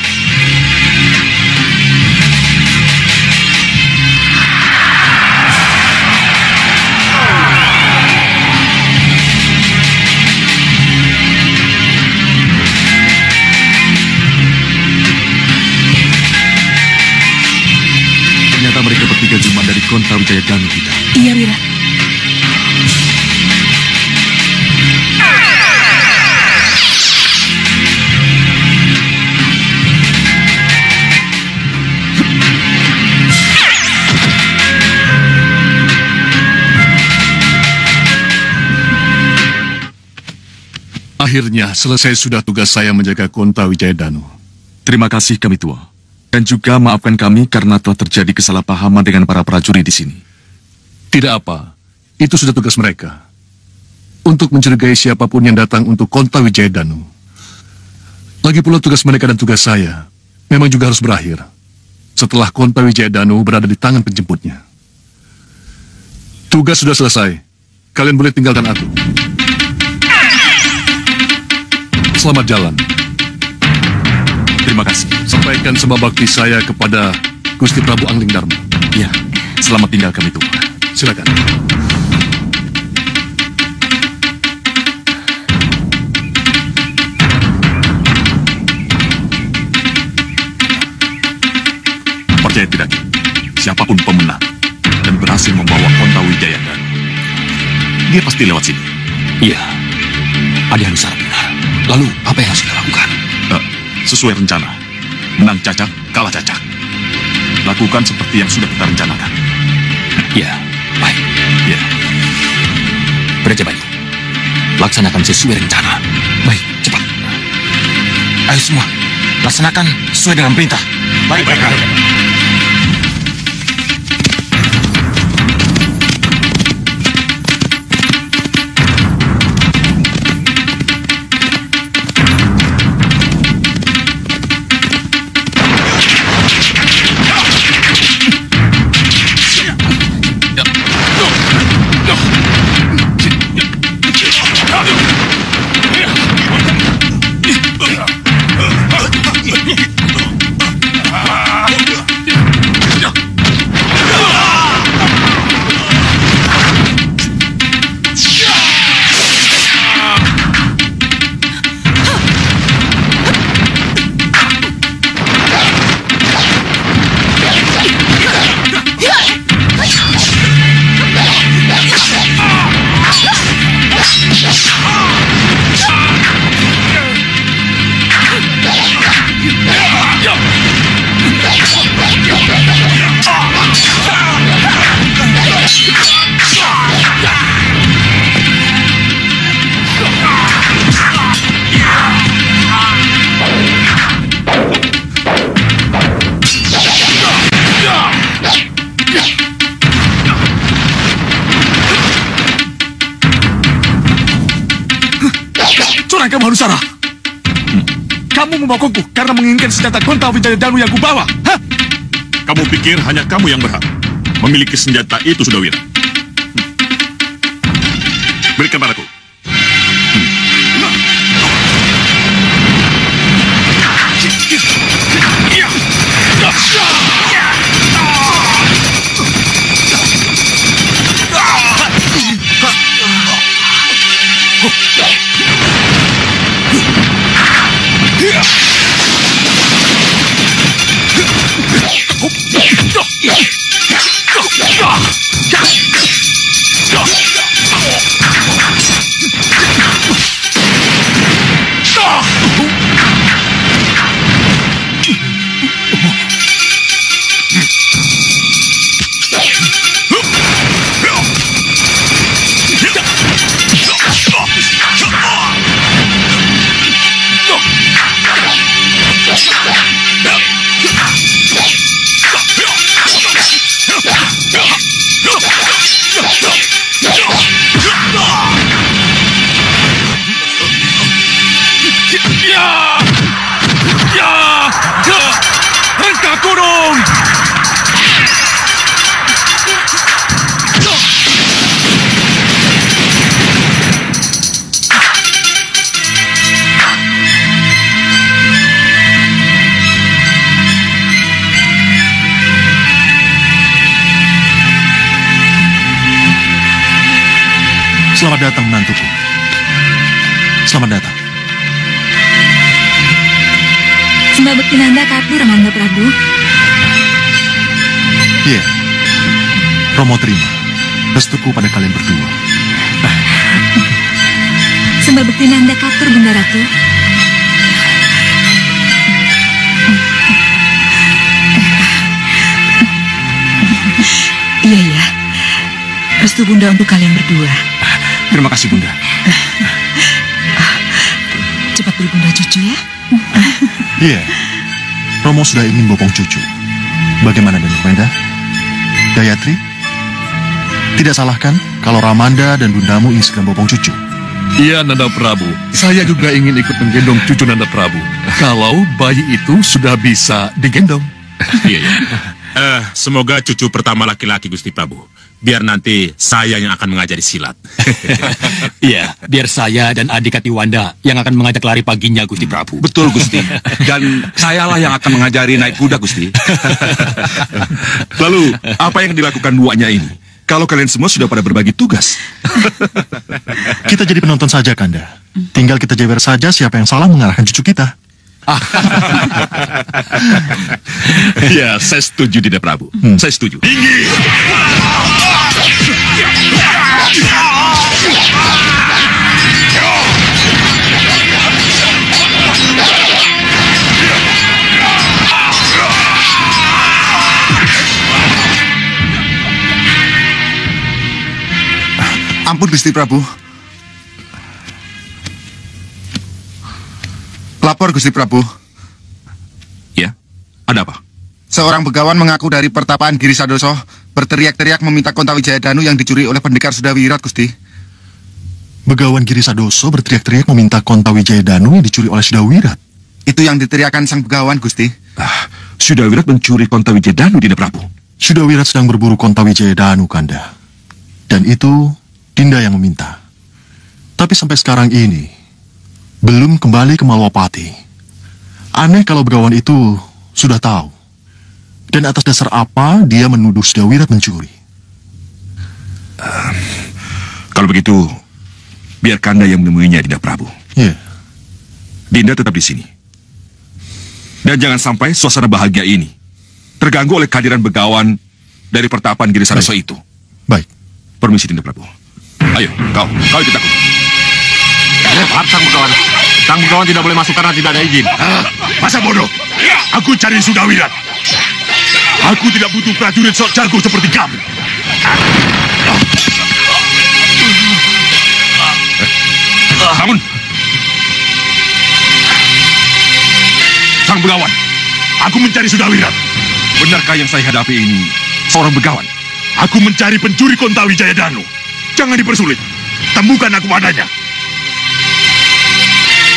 Mereka bertiga cuma dari Kontawijaya Danu kita. Iya, Wira. Akhirnya selesai sudah tugas saya menjaga Kontawijaya Danu. Terima kasih kami tua. Dan juga maafkan kami karena telah terjadi kesalahpahaman dengan para prajurit di sini. Tidak apa, itu sudah tugas mereka. Untuk mencurigai siapapun yang datang untuk Kontawijaya Danu. Lagi pula tugas mereka dan tugas saya memang juga harus berakhir setelah Kontawijaya Danu berada di tangan penjemputnya. Tugas sudah selesai. Kalian boleh tinggalkan aku. Selamat jalan. Terima kasih. Sampaikan sembah bakti saya kepada Gusti Prabu Angling Dharma. Ya, selamat tinggal kami tua. Silakan. Percaya tidak, siapapun pemenang dan berhasil membawa Kontawijaya Danu, dia pasti lewat sini. Iya, Adi Hanusara benar. Lalu, apa yang harus kita lakukan? Uh, sesuai rencana. Menang cacak, kalah cacak. Lakukan seperti yang sudah kita rencanakan. Iya, baik. Iya. Braja Bayu, laksanakan sesuai rencana. Baik, cepat. Ayo semua, laksanakan sesuai dengan perintah. Baik, baik, baik. kamu, Hanusara? Hmm. Kamu memokokku karena menginginkan senjata Konta Wijaya Danu yang kubawa. Hah? Kamu pikir hanya kamu yang berhak memiliki senjata itu, Sudawira? Hmm. Berikan padaku. Selamat datang, menantuku. Selamat datang. Sembah Bekti Nanda Katur, Nanda Prabu. Iya. Romo terima restuku pada kalian berdua. Sembah Bekti Nanda Katur, Bunda Ratu. Iya, ya. Restu Bunda untuk kalian berdua. Terima kasih, Bunda. Cepat beri Bunda cucu ya. Iya. Romo sudah ingin bopong cucu. Bagaimana dengan Ramanda? Gayatri? Tidak salah kan kalau Ramanda dan bundamu ingin segera bopong cucu? Iya, Nanda Prabu. Saya juga ingin ikut menggendong cucu Nanda Prabu. Kalau bayi itu sudah bisa digendong. Iya, iya. Eh, semoga cucu pertama laki-laki, Gusti Prabu. Biar nanti saya yang akan mengajari silat. Iya, biar saya dan adik Katiwanda yang akan mengajak lari paginya, Gusti Prabu. Betul, Gusti. Dan sayalah yang akan mengajari naik kuda, Gusti. Lalu, apa yang dilakukan duanya ini? Kalau kalian semua sudah pada berbagi tugas. Kita jadi penonton saja, Kanda. Tinggal kita jewer saja siapa yang salah mengarahkan cucu kita. Ya, saya setuju, Dinda Prabu. Hmm. Saya setuju. Tinggi! Ampun, Gusti Prabu. Lapor, Gusti Prabu. Ya, ada apa? Seorang begawan mengaku dari pertapaan Giri Sadoso, berteriak-teriak meminta Konta Wijaya Danu yang dicuri oleh pendekar Sudawirat, Gusti. Begawan Giri Sadoso berteriak-teriak meminta Konta Wijaya Danu yang dicuri oleh Sudawirat. Itu yang diteriakan sang begawan, Gusti. Ah, Sudawirat mencuri Konta Wijaya Danu, Dinda Prabu. Sudawirat sedang berburu Konta Wijaya Danu, Kanda. Dan itu Dinda yang meminta. Tapi sampai sekarang ini belum kembali ke Malwapati. Aneh kalau begawan itu sudah tahu. Dan atas dasar apa dia menuduh Sudawirat mencuri? Uh, kalau begitu, biar Kanda yang menemuinya, Dinda Prabu. Iya. Yeah. Dinda tetap di sini. Dan jangan sampai suasana bahagia ini terganggu oleh kehadiran begawan dari pertapaan Giri Sadoso itu. Baik. Permisi, Dinda Prabu. Ayo, kau, kau ikut aku. Maaf, sang begawan. Sang begawan tidak boleh masuk karena tidak ada izin. Ah, masa bodoh? Aku cari Sudawirat. Aku tidak butuh prajurit sok jago seperti kamu. Bangun. Sang begawan, aku mencari Sudawirat. Benarkah yang saya hadapi ini seorang begawan? Aku mencari pencuri Konta Wijaya Danu. Jangan dipersulit. Temukan aku padanya.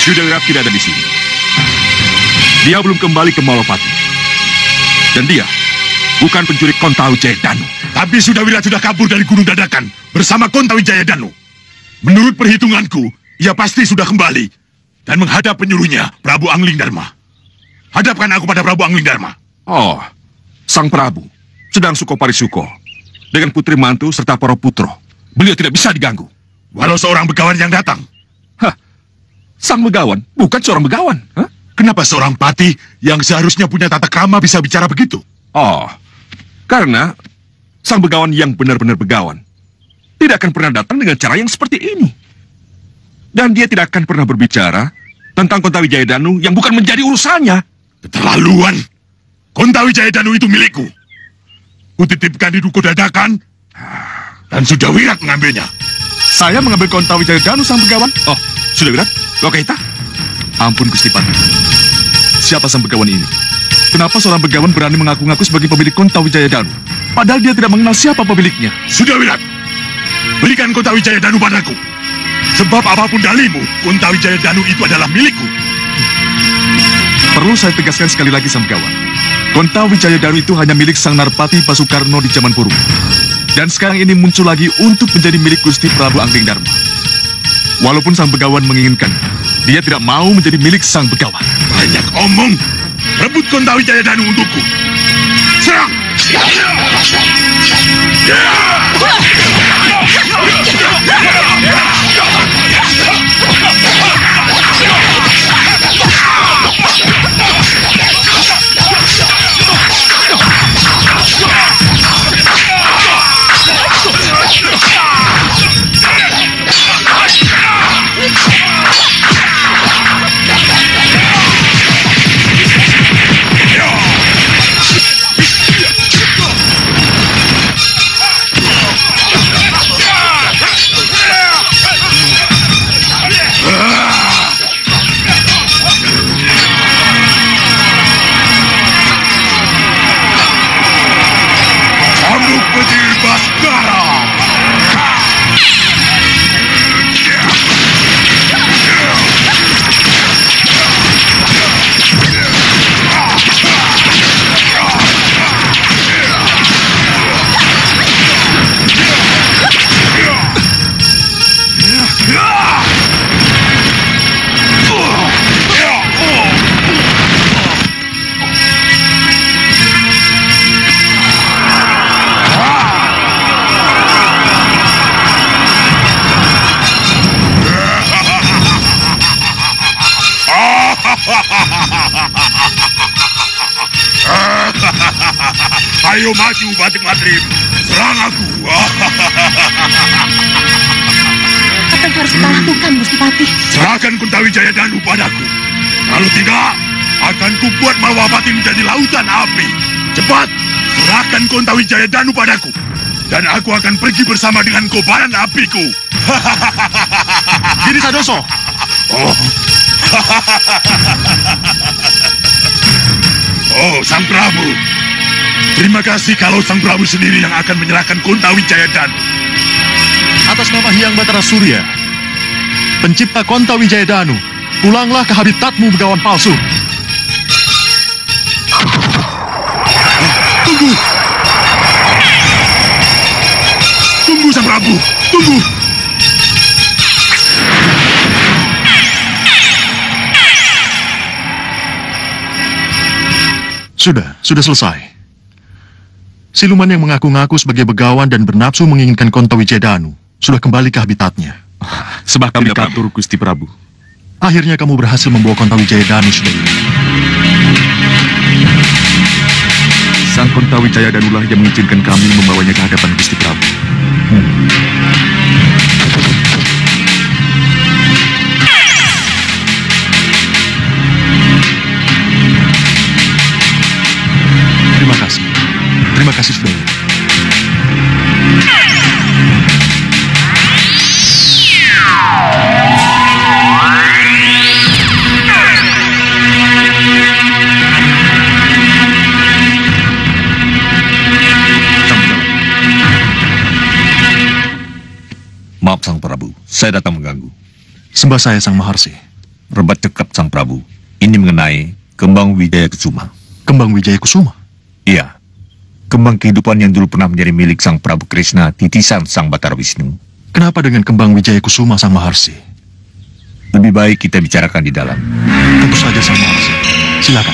Sudawirat tidak ada di sini. Dia belum kembali ke Malopati. Dan dia bukan pencuri Kontawijaya Danu. Tapi Sudawirat sudah kabur dari Gunung Dadakan bersama Kontawijaya Danu. Menurut perhitunganku, ia pasti sudah kembali dan menghadap penyuruhnya, Prabu Angling Dharma. Hadapkan aku pada Prabu Angling Dharma. Oh, Sang Prabu sedang suko parisuko dengan putri mantu serta para putro. Beliau tidak bisa diganggu. Walau seorang begawan yang datang. Hah, Sang begawan bukan seorang begawan. Hah? Kenapa seorang patih yang seharusnya punya tata krama bisa bicara begitu? Oh, karena sang begawan yang benar-benar begawan tidak akan pernah datang dengan cara yang seperti ini. Dan dia tidak akan pernah berbicara tentang Kontawijaya Danu yang bukan menjadi urusannya. Keterlaluan. Kontawijaya Danu itu milikku. Kutitipkan di Duku Dadakan dan Sudawirat mengambilnya. Saya mengambil Kontawijaya Danu sang begawan? Oh, Sudawirat? Lokaita? Ampun Gusti Patih. Siapa sang begawan ini? Kenapa seorang begawan berani mengaku-ngaku sebagai pemilik Kontawijaya Danu? Padahal dia tidak mengenal siapa pemiliknya. Sudawirat, berikan Kontawijaya Danu padaku. Sebab apapun dalimu, Kontawijaya Danu itu adalah milikku. Perlu saya tegaskan sekali lagi sang begawan. Kontawijaya Danu itu hanya milik Sang Narpati Basukarno di zaman Purba. Dan sekarang ini muncul lagi untuk menjadi milik Gusti Prabu Angling Dharma. Walaupun sang begawan menginginkan, dia tidak mau menjadi milik sang begawan. Banyak omong. Rebut Kontawijaya Danu untukku. Serang! Ayo maju, Batik Madrim. Serang aku. Apa yang harus kita lakukan, Gusti Patih? Serahkan Kontawijaya Danu padaku. Kalau tidak, akan kubuat Malwapati menjadi lautan api. Cepat, serahkan Kontawijaya Danu padaku. Dan aku akan pergi bersama dengan kobaran apiku. Giri Sadoso. Oh. Oh, Sang Prabu. Terima kasih kalau Sang Prabu sendiri yang akan menyerahkan Kontawijaya Danu. Atas nama Hyang Batara Surya, pencipta Kontawijaya Danu, pulanglah ke habitatmu, begawan palsu. Tunggu! Tunggu, Sang Prabu! Tunggu! Sudah, sudah selesai. Siluman yang mengaku-ngaku sebagai begawan dan bernafsu menginginkan Kontawijaya Danu sudah kembali ke habitatnya. Sebab kami katur, Gusti Prabu. Akhirnya kamu berhasil membawa Kontawijaya Danu, sudah. Sang Kontawijaya Danulah yang mengizinkan kami membawanya ke hadapan Gusti Prabu. Hmm. Terima kasih. Terima kasih, sudah. Maaf Sang Prabu, saya datang mengganggu. Sembah saya Sang Maharsi. Rebat cekap Sang Prabu. Ini mengenai Kembang Wijaya Kusuma. Kembang Wijaya Kusuma? Iya. Kembang kehidupan yang dulu pernah menjadi milik Sang Prabu Krishna, titisan Sang Batara Wisnu. Kenapa dengan Kembang Wijaya Kusuma, Sang Maharsi? Lebih baik kita bicarakan di dalam. Tentu saja, Sang Maharsi. Silakan.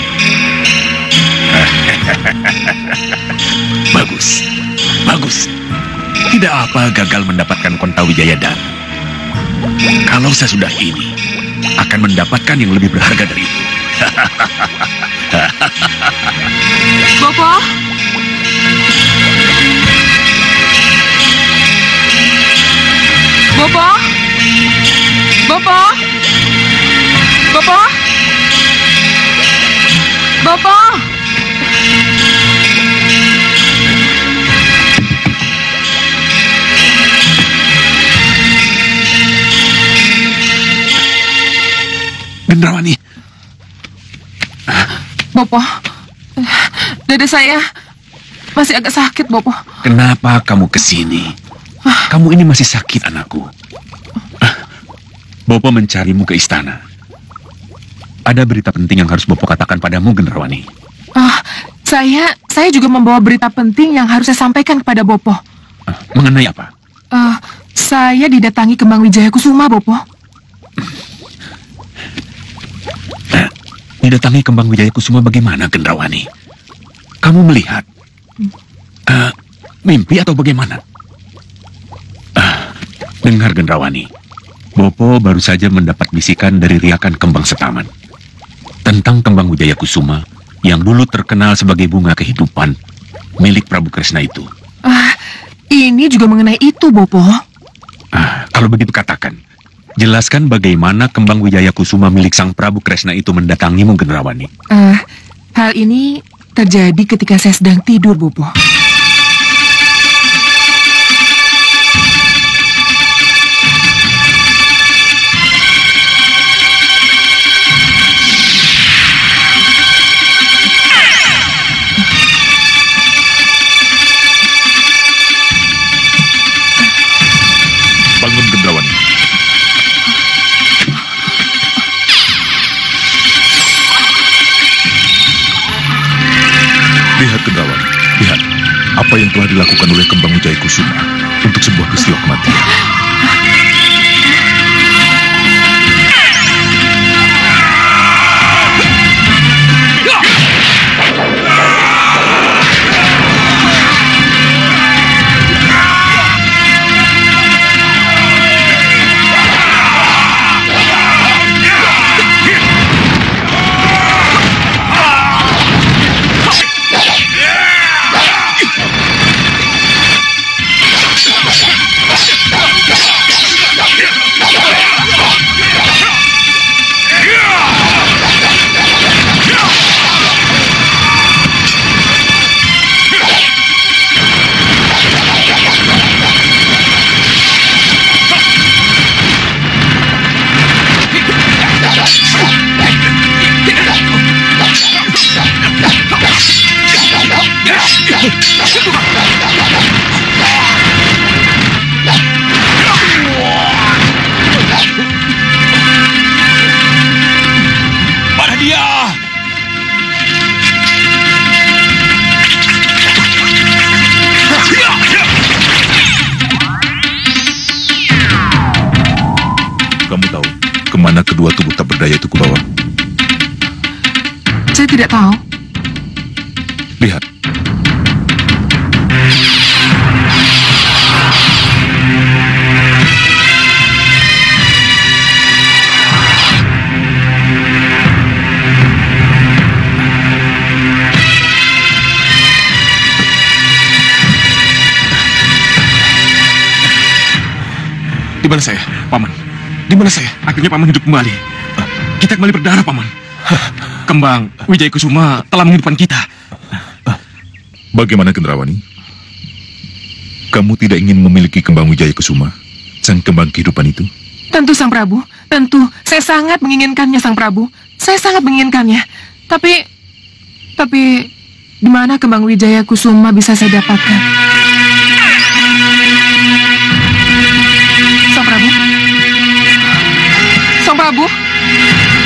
Bagus. Bagus. Tidak apa gagal mendapatkan Kontawijaya Dan. Kalau saya sudah ini, akan mendapatkan yang lebih berharga dari itu. Bopo? Bopo? Bopo? Bopo? Bopo? Gendrawani. Bopo, dada saya masih agak sakit, Bopo. Kenapa kamu kesini? Kamu ini masih sakit, anakku. Bopo mencarimu ke istana. Ada berita penting yang harus Bopo katakan padamu, Gendrawani. Ah, saya saya juga membawa berita penting yang harus saya sampaikan kepada Bopo. Mengenai apa? Uh, saya didatangi Kembang Wijaya Kusuma, Bopo. Didatangi Kembang Wijaya Kusuma bagaimana, Gendrawani? Kamu melihat uh, mimpi atau bagaimana? Uh, dengar, Gendrawani. Bopo baru saja mendapat bisikan dari riakan Kembang Setaman tentang Kembang Wijaya Kusuma yang dulu terkenal sebagai bunga kehidupan milik Prabu Kresna itu. Ah, ini juga mengenai itu, Bopo. Ah, kalau begitu katakan. Jelaskan bagaimana Kembang Wijaya Kusuma milik Sang Prabu Kresna itu mendatangimu, Gendrawani. Uh, hal ini terjadi ketika saya sedang tidur, Bopo. Bangun, Gendrawani. Lihat, Gendrawani, lihat apa yang telah dilakukan oleh Kembang Wijaya Kusuma untuk sebuah peristiwa kematian. Mana dia? Kamu tahu kemana kedua tubuh tak berdaya itu kubawa? Saya tidak tahu. Lihat. Di mana saya, Paman? Di mana saya? Akhirnya Paman hidup kembali. Kita kembali berdarah, Paman. Kembang Wijaya Kusuma telah menghidupkan kita. Bagaimana, Gendrawani? Kamu tidak ingin memiliki Kembang Wijaya Kusuma, sang kembang kehidupan itu? Tentu, Sang Prabu. Tentu. Saya sangat menginginkannya, Sang Prabu. Saya sangat menginginkannya. Tapi... Tapi... Di mana Kembang Wijaya Kusuma bisa saya dapatkan? Sang Prabu? Sang Prabu?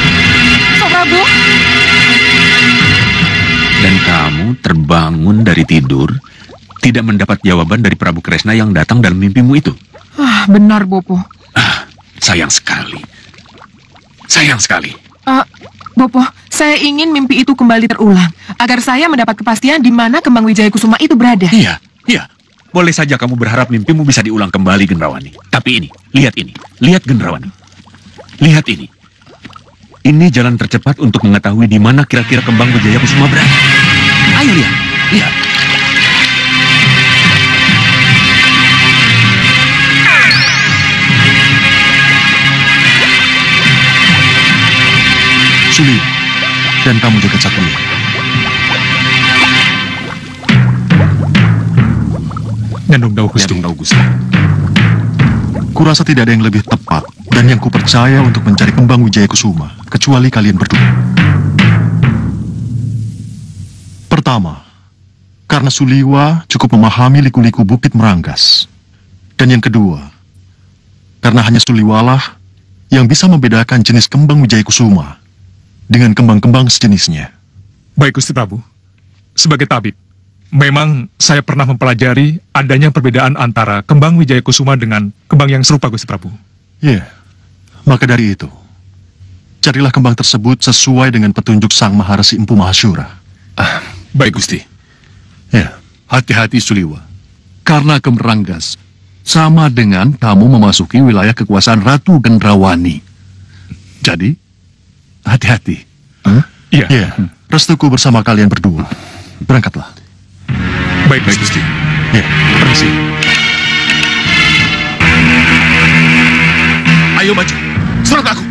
terbangun dari tidur, tidak mendapat jawaban dari Prabu Kresna yang datang dalam mimpimu itu. Ah, benar, Bopo. Ah, sayang sekali. Sayang sekali. Uh, Bopo, saya ingin mimpi itu kembali terulang, agar saya mendapat kepastian di mana Kembang Wijaya Kusuma itu berada. Iya, iya. Boleh saja kamu berharap mimpimu bisa diulang kembali, Gendrawani. Tapi ini, lihat ini. Lihat, Gendrawani. Lihat ini. Ini jalan tercepat untuk mengetahui di mana kira-kira Kembang Wijaya Kusuma berada. Ayo lihat, lihat. Suli, dan kamu jaga Satria. Nyandung Dawu Gusti. Nyandung Dawu Gusti. Kurasa tidak ada yang lebih tepat dan yang kupercaya untuk mencari Kembang Wijaya Kusuma, kecuali kalian berdua. Pertama, karena Suliwa cukup memahami liku-liku Bukit Meranggas. Dan yang kedua, karena hanya Suliwalah yang bisa membedakan jenis Kembang Wijaya Kusuma dengan kembang-kembang sejenisnya. Baik, Gusti Prabu. Sebagai tabib, memang saya pernah mempelajari adanya perbedaan antara Kembang Wijaya Kusuma dengan kembang yang serupa, Gusti Prabu. Ya, yeah. Maka dari itu, carilah kembang tersebut sesuai dengan petunjuk Sang Maharesi Empu Mahasyura. Ah, baik, Gusti. Ya, hati-hati Suliwa. Karena Kemeranggas sama dengan kamu memasuki wilayah kekuasaan Ratu Gendrawani. Jadi, hati-hati. Huh? Iya. Ya, restuku bersama kalian berdua. Berangkatlah. Baik, baik, Gusti. Ya, permisi. Ayo maju, serang aku.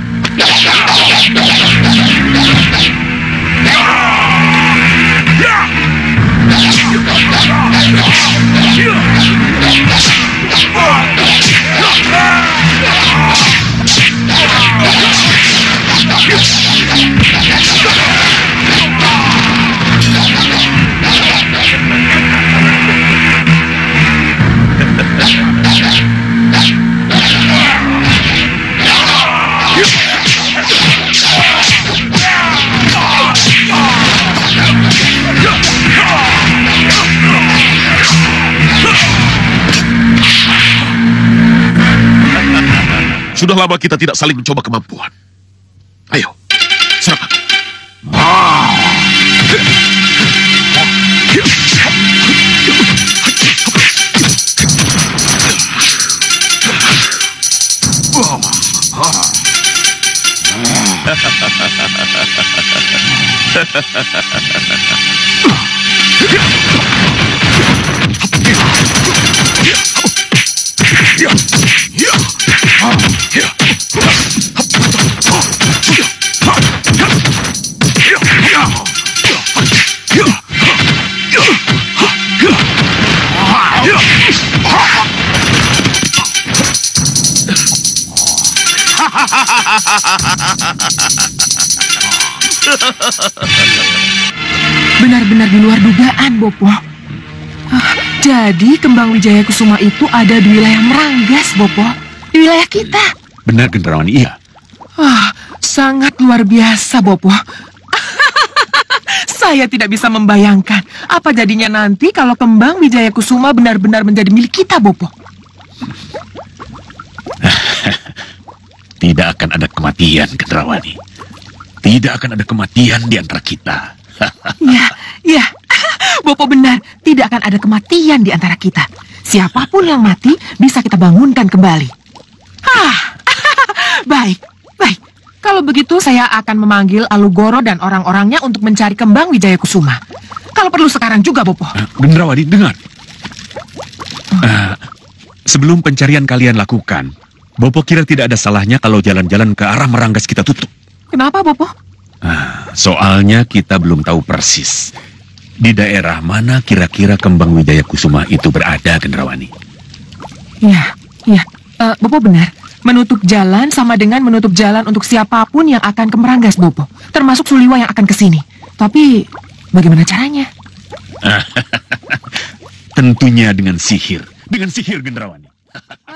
Sudah lama kita tidak saling mencoba kemampuan. Ayo, serang aku. Benar-benar di luar dugaan, Bopo. Ah, jadi Kembang Wijaya Kusuma itu ada di wilayah Meranggas, Bopo. Di wilayah kita. Benar, Gendrawani, iya. Ah, sangat luar biasa, Bopo. Saya tidak bisa membayangkan apa jadinya nanti kalau Kembang Wijaya Kusuma benar-benar menjadi milik kita, Bopo. Tidak akan ada kematian, Gendrawani. Tidak akan ada kematian di antara kita. Ya, ya, Bopo benar. Tidak akan ada kematian di antara kita. Siapapun yang mati bisa kita bangunkan kembali. Ah, baik, baik. Kalau begitu saya akan memanggil Alugoro dan orang-orangnya untuk mencari Kembang Wijaya Kusuma. Kalau perlu sekarang juga, Bopo. Uh, Gendrawani, dengar. Uh, sebelum pencarian kalian lakukan, Bopo kira tidak ada salahnya kalau jalan-jalan ke arah Meranggas kita tutup. Kenapa, Bopo? Uh, soalnya kita belum tahu persis di daerah mana kira-kira Kembang Wijaya Kusuma itu berada, Gendrawani. Iya, iya. Uh, Bopo benar. Menutup jalan sama dengan menutup jalan untuk siapapun yang akan ke Meranggas, Bopo. Termasuk Suliwa yang akan ke sini. Tapi, bagaimana caranya? Tentunya dengan sihir. Dengan sihir, Gendrawani.